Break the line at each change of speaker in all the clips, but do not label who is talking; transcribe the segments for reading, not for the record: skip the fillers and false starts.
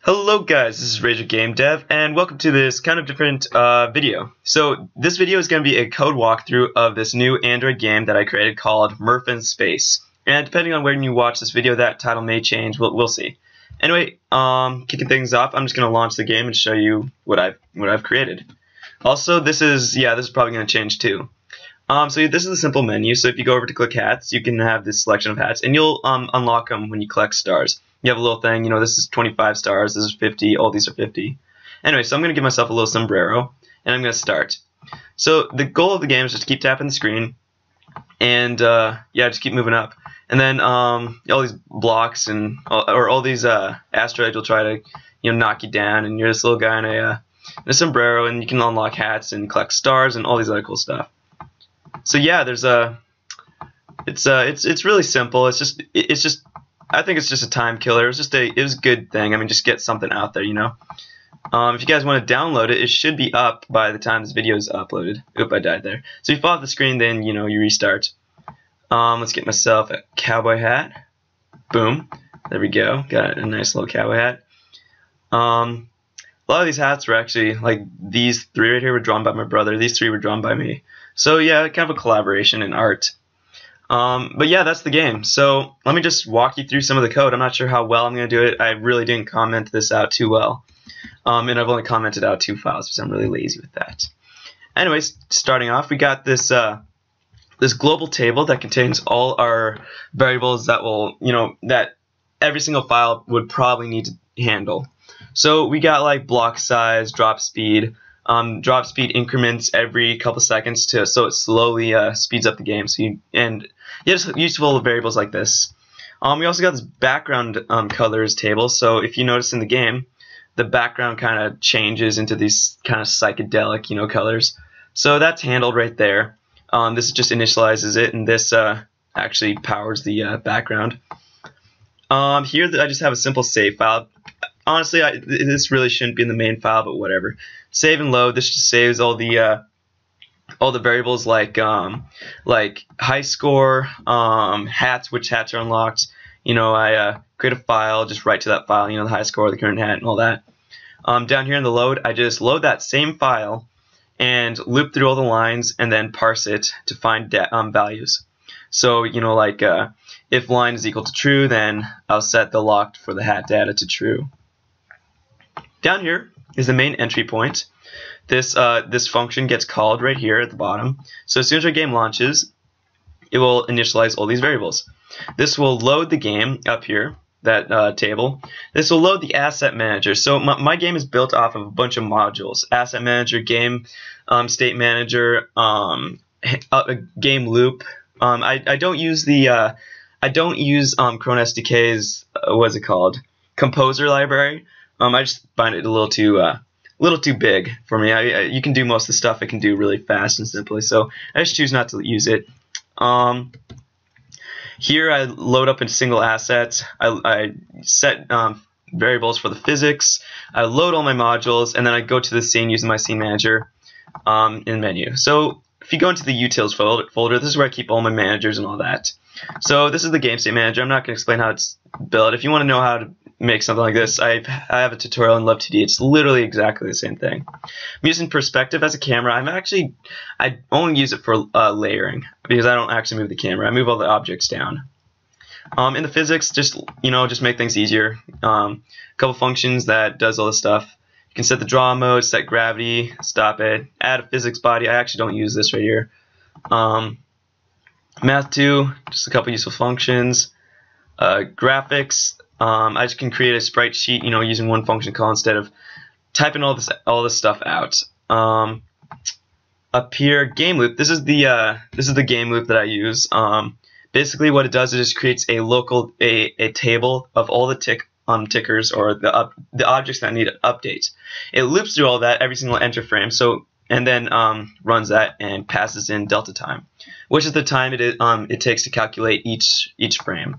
Hello guys, this is Razor Game Dev, and welcome to this kind of different video. So this video is going to be a code walkthrough of this new Android game that I created called Merf in Space. And depending on when you watch this video, that title may change. We'll see. Anyway, kicking things off, I'm just going to launch the game and show you what I've created. Also, this is probably going to change too. So this is a simple menu. So if you go over to click hats, you can have this selection of hats, and you'll unlock them when you collect stars. You have a little thing, this is 25 stars, this is 50, all these are 50. Anyway, so I'm going to give myself a little sombrero, and I'm going to start. So the goal of the game is just to keep tapping the screen, and just keep moving up. And then all these blocks or all these asteroids will try to knock you down, and you're this little guy in a sombrero, and you can unlock hats and collect stars and all these other cool stuff. So yeah, it's really simple. It's just I think it's just a time killer. It was a good thing. I mean, just get something out there, If you guys want to download it, it should be up by the time this video is uploaded. Oop, I died there. So if you fall off the screen, then you restart. Let's get myself a cowboy hat. Boom. There we go. Got a nice little cowboy hat. A lot of these hats were actually, like these three right here were drawn by my brother. These three were drawn by me. So yeah, kind of a collaboration in art. But yeah, that's the game. So let me just walk you through some of the code. I'm not sure how well I'm going to do it. I really didn't comment this out too well. And I've only commented out 2 files because I'm really lazy with that. Anyways, starting off, we got this this global table that contains all our variables that will, that every single file would probably need to handle. So we got like block size, drop speed. Drop speed increments every couple seconds so it slowly speeds up the game. So just useful variables like this. We also got this background colors table. So if you notice in the game, the background kind of changes into these kind of psychedelic colors. So that's handled right there. This just initializes it, and this actually powers the background. Here I just have a simple save file. Honestly, this really shouldn't be in the main file, but whatever. Save and load. This just saves all the variables like high score, hats, which hats are unlocked. I create a file, just write to that file. The high score, the current hat, and all that. Down here in the load, I just load that same file and loop through all the lines and then parse it to find values. So if line is equal to true, then I'll set the locked for the hat data to true. Down here is the main entry point. This function gets called right here at the bottom. So as soon as our game launches, it will initialize all these variables. This will load the game up here, that table. This will load the asset manager. So my game is built off of a bunch of modules: asset manager, game state manager, game loop. I don't use Chrome SDK's what's it called, composer library. I just find it a little too big for me. You can do most of the stuff I can do really fast and simply, so I just choose not to use it. Here I load up in single assets. I set variables for the physics. I load all my modules, and then I go to the scene using my scene manager in menu. So if you go into the utils folder, this is where I keep all my managers and all that. So this is the game state manager. I'm not going to explain how it's built. If you want to know how to make something like this, I have a tutorial in Love2D. It's literally exactly the same thing. I'm using perspective as a camera. I only use it for layering because I don't actually move the camera. I move all the objects down. In the physics, just make things easier. A couple functions that does all this stuff. You can set the draw mode, set gravity, stop it, add a physics body. I actually don't use this right here. Math 2, just a couple useful functions. Graphics. I just can create a sprite sheet, using one function call instead of typing all this stuff out. Up here, game loop. This is the game loop that I use. Basically, what it does is it creates a table of all the tickers or the objects that need updates. It loops through all that every single enter frame. And then runs that and passes in delta time, which is the time it takes to calculate each frame.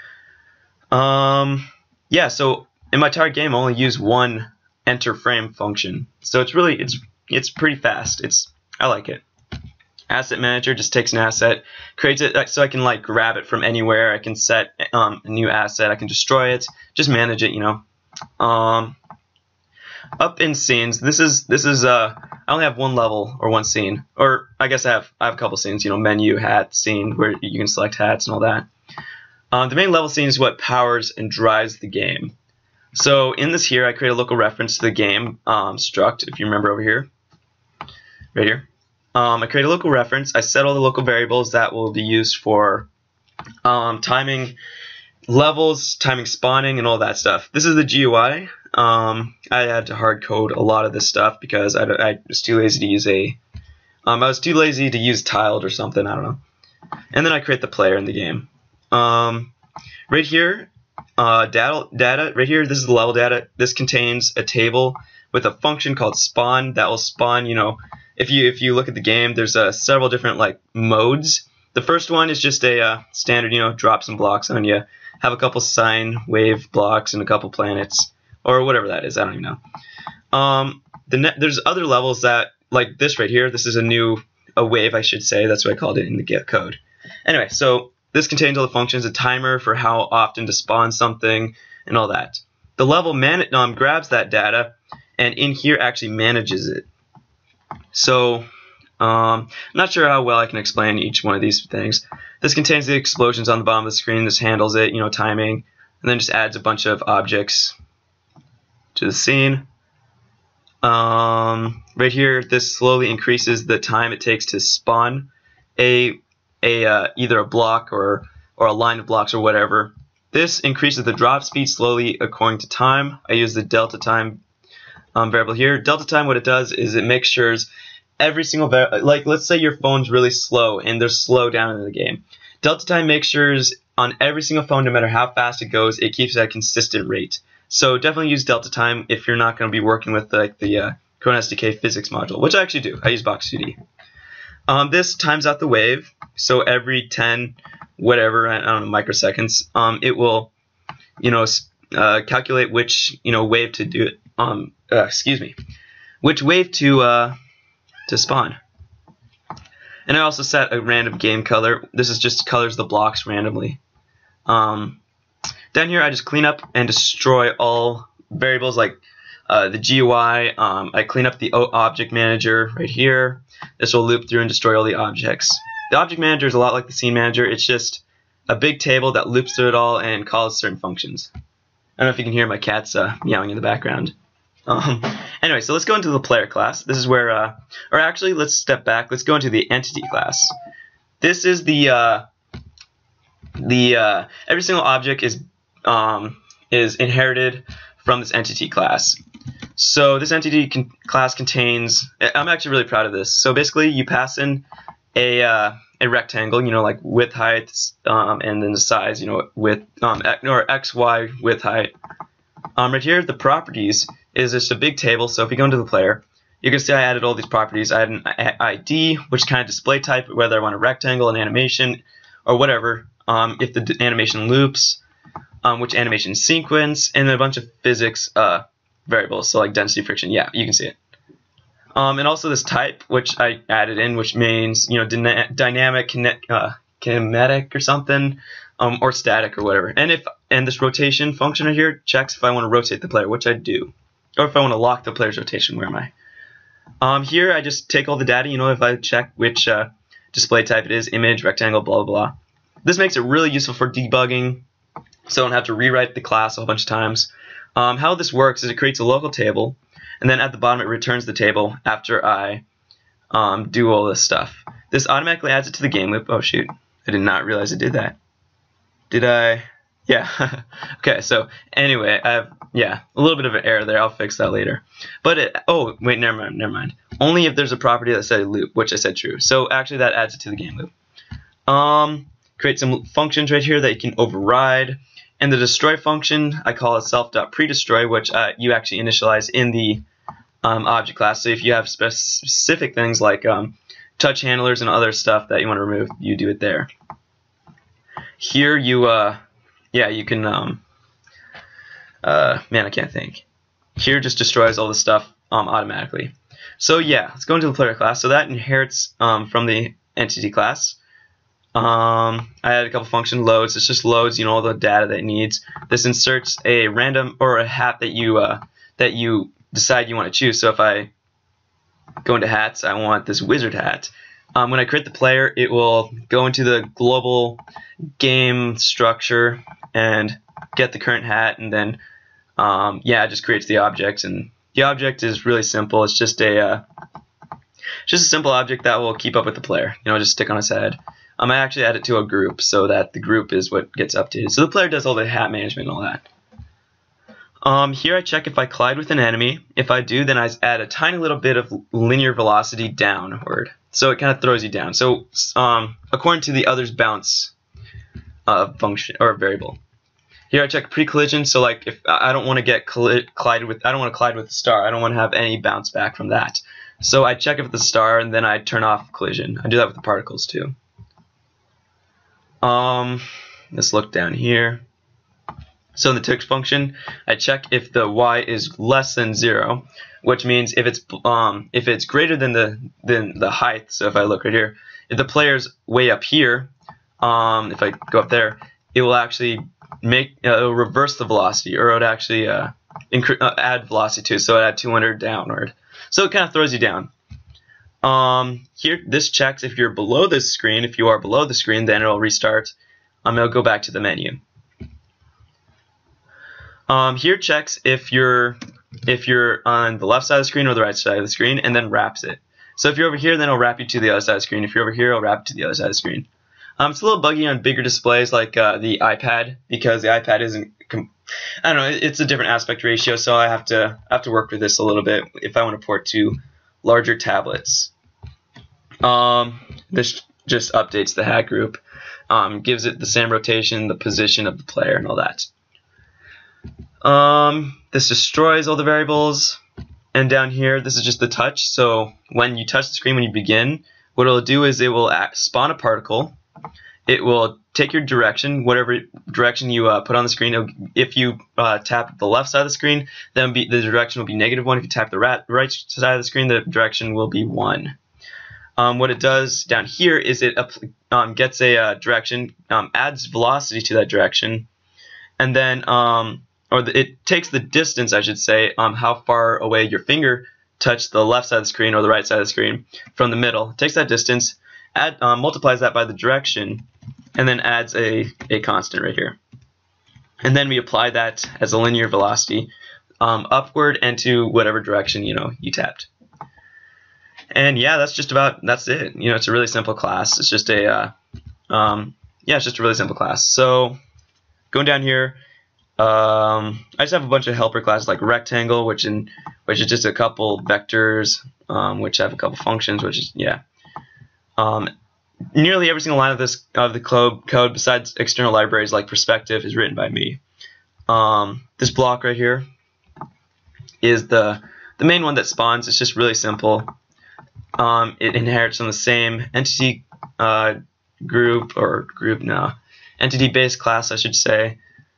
Yeah, so in my entire game I only use one enter frame function, so it's pretty fast. I like it. Asset manager just takes an asset, creates it so I can grab it from anywhere. I can set a new asset, I can destroy it, just manage it, Up in scenes, this is I only have one level or one scene, or I guess I have a couple scenes. You know, menu, hat, scene, where you can select hats and all that. The main level scene is what powers and drives the game. So in this here, I create a local reference to the game struct. If you remember over here, right here, I create a local reference. I set all the local variables that will be used for timing levels, timing spawning, and all that stuff. This is the GUI. I had to hard code a lot of this stuff because I was too lazy to use I was too lazy to use tiled or something. I don't know. And then I create the player in the game. Right here, data. Right here, this is the level data. This contains a table with a function called spawn that will spawn. You know, if you look at the game, there's several different like modes. The first one is just a standard, you know, drop some blocks on you, have a couple sine wave blocks and a couple planets, or whatever that is. I don't even know. There's other levels that, like this right here. This is a wave, I should say. That's what I called it in the get code. Anyway, so this contains all the functions, a timer for how often to spawn something, and all that. The level grabs that data, and in here actually manages it. So, I'm not sure how well I can explain each one of these things. This contains the explosions on the bottom of the screen. This handles it, you know, timing, and then just adds a bunch of objects to the scene. Right here, this slowly increases the time it takes to spawn either a block or a line of blocks or whatever. This increases the drop speed slowly according to time. I use the delta time variable here. Delta time, what it does is it makes sure every single like let's say your phone's really slow and there's slow down in the game. Delta time makes sure on every single phone, no matter how fast it goes, it keeps at a consistent rate. So definitely use delta time if you're not going to be working with like the Chrome SDK physics module, which I actually do. I use Box2D. This times out the wave, so every 10 whatever, I don't know, microseconds, it will, you know, calculate which, you know, wave to do it. Which wave to spawn. And I also set a random game color. This is just colors the blocks randomly. Down here, I just clean up and destroy all variables like the GUI. I clean up the object manager right here. This will loop through and destroy all the objects. The object manager is a lot like the scene manager. It's just a big table that loops through it all and calls certain functions. I don't know if you can hear my cats meowing in the background. Anyway, so let's go into the player class. This is where, or actually, let's step back. Let's go into the entity class. This is the every single object is inherited from this entity class. So this entity class contains, I'm actually really proud of this. So basically you pass in a rectangle, you know, like width, height, and then the size, you know, width, or x, y, width, height. Right here, the properties is just a big table. So if you go into the player, you can see I added all these properties. I had an ID, which kind of display type, whether I want a rectangle, an animation, or whatever. If the animation loops, which animation sequence, and then a bunch of physics variables, so like density, friction. Yeah, you can see it. And also this type, which I added in, which means, you know, dynamic, kinetic or something, or static or whatever. And this rotation function right here checks if I want to rotate the player, which I do, or if I want to lock the player's rotation. Where am I? Here I just take all the data. You know, if I check which display type it is, image, rectangle, blah blah blah. This makes it really useful for debugging, so I don't have to rewrite the class a whole bunch of times. How this works is it creates a local table, and then at the bottom it returns the table after I do all this stuff. This automatically adds it to the game loop. Oh shoot, I did not realize it did that. Did I? Yeah. Okay, so anyway, I have, yeah, a little bit of an error there. I'll fix that later. But oh wait, never mind. Only if there's a property that said loop, which I said true. So actually that adds it to the game loop. Create some functions right here that you can override. And the destroy function, I call it self.predestroy, which you actually initialize in the object class. So if you have specific things like touch handlers and other stuff that you want to remove, you do it there. Here you, yeah, you can, man, I can't think. Here just destroys all the stuff automatically. So yeah, let's go into the player class. So that inherits from the entity class. I added a couple function loads. This just loads, all the data that it needs. This inserts a random or a hat that you decide you want to choose. So if I go into hats, I want this wizard hat. When I create the player, it will go into the global game structure and get the current hat, and then it just creates the object. And the object is really simple. It's just a simple object that will keep up with the player. Just stick on his head. I actually add it to a group so that the group is what gets updated. So the player does all the hat management and all that. Here I check if I collide with an enemy. If I do, then I add a tiny little bit of linear velocity downward. So it kind of throws you down. So according to the other's bounce function or variable. Here I check pre-collision. So like if I don't want to get collided with, I don't want to collide with the star. I don't want to have any bounce back from that. So I check if it's the star, and then I turn off collision. I do that with the particles too. Let's look down here. So in the tick function, I check if the y is less than 0, which means if it's greater than the height. So if I look right here, if the player's way up here, if I go up there, it will actually it'll reverse the velocity, or it would actually add velocity to it. So it add 200 downward. So it kind of throws you down. Here, this checks if you're below this screen. If you are below the screen, then it'll restart. It'll go back to the menu. Here checks if you're on the left side of the screen or the right side of the screen, and then wraps it. So if you're over here, then it'll wrap you to the other side of the screen. If you're over here, it'll wrap it to the other side of the screen. It's a little buggy on bigger displays like the iPad, because the iPad isn't. I don't know. It's a different aspect ratio, so I have to work with this a little bit if I want to port to larger tablets. This just updates the hat group, gives it the same rotation, the position of the player, and all that. This destroys all the variables, and down here, this is just the touch. So when you touch the screen when you begin, what it'll do is it will spawn a particle. It will take your direction, whatever direction you put on the screen. If you tap the left side of the screen, then the direction will be -1. If you tap the right side of the screen, the direction will be 1. What it does down here is it gets a direction, adds velocity to that direction, and then it takes the distance, I should say, how far away your finger touched the left side of the screen or the right side of the screen from the middle. It takes that distance, multiplies that by the direction, and then adds a constant right here. And then we apply that as a linear velocity upward and to whatever direction you tapped. And yeah, that's it. It's a really simple class. It's just it's just a really simple class. So going down here, I just have a bunch of helper classes like rectangle, which is just a couple vectors, which have a couple functions, which is nearly every single line of the code besides external libraries like perspective is written by me. This block right here is the main one that spawns. It's just really simple. It inherits from the same entity entity based class, I should say.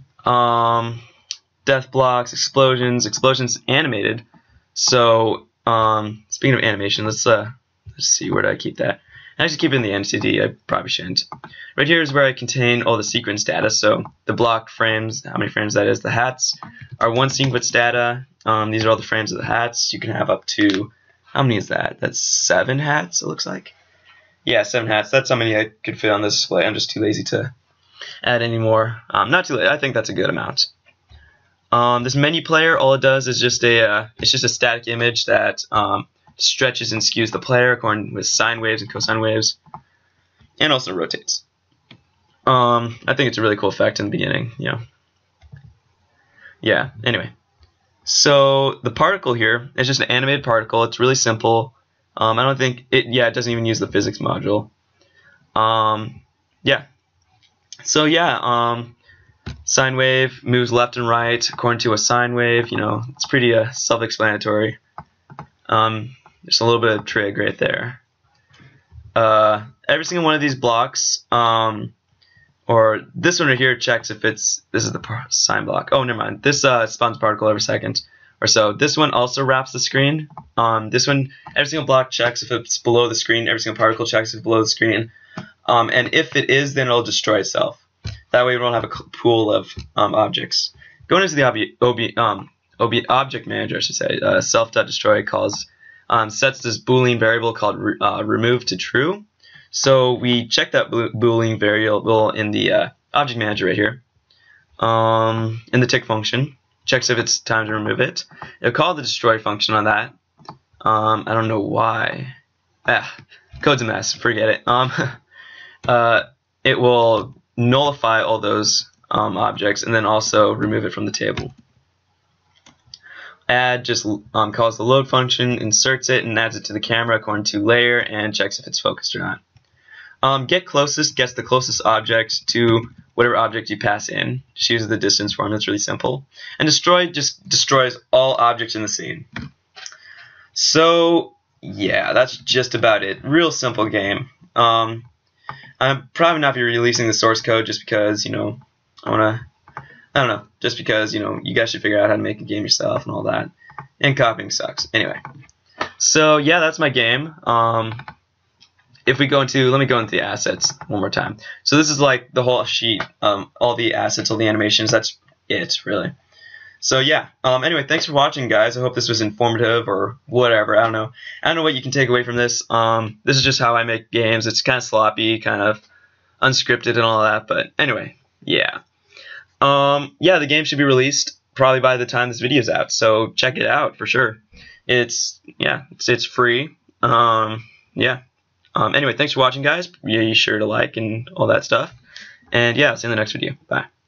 Death blocks, explosions animated. So speaking of animation, let's see, where do I keep that? I actually keep it in the entity. I probably shouldn't. Right here is where I contain all the sequence data. So the block frames, how many frames that is. The hats are 1 sequence data. These are all the frames of the hats. You can have up to, how many is that? That's 7 hats, it looks like. Yeah, 7 hats. That's how many I could fit on this display. I'm just too lazy to add any more. Not too late. I think that's a good amount. This menu player, all it does is just it's just a static image that stretches and skews the player according with sine waves and cosine waves, and also rotates. I think it's a really cool effect in the beginning. Yeah. Anyway, so the particle here is just an animated particle. It's really simple. I don't think it. Yeah, it doesn't even use the physics module. Yeah. So yeah, sine wave moves left and right according to a sine wave. It's pretty self-explanatory. Just a little bit of trig right there. Every single one of these blocks, or this one right here checks if this is the sine block. Oh, never mind. This spawns particle every second or so. This one also wraps the screen. This one, every single block checks if it's below the screen. Every single particle checks if it's below the screen. and if it is, then it'll destroy itself. That way we don't have a pool of objects. Going into the object manager, I should say, self.destroy calls sets this Boolean variable called remove to true. So we check that Boolean variable in the object manager right here, in the tick function. Checks if it's time to remove it. It'll call the destroy function on that. I don't know why. Code's a mess. Forget it. It will nullify all those objects and then also remove it from the table. Add just calls the load function, inserts it, and adds it to the camera according to layer and checks if it's focused or not. Get closest gets the closest object to whatever object you pass in. Just uses the distance form. It's really simple. And destroy just destroys all objects in the scene. So yeah, that's just about it. Real simple game. I'm probably not be releasing the source code just because, you know, I don't know, just because, you know, you guys should figure out how to make a game yourself and all that. And copying sucks. Anyway. So yeah, that's my game. If we go into, let me go into the assets one more time. So this is like the whole sheet, all the assets, all the animations. That's it, really. So yeah. Anyway, thanks for watching, guys. I hope this was informative or whatever. I don't know what you can take away from this. This is just how I make games. It's kind of sloppy, kind of unscripted and all that. But anyway, yeah. Yeah, the game should be released probably by the time this video is out. So check it out for sure. It's free. Yeah. Anyway, thanks for watching, guys. Be sure to like and all that stuff. And yeah, I'll see you in the next video. Bye.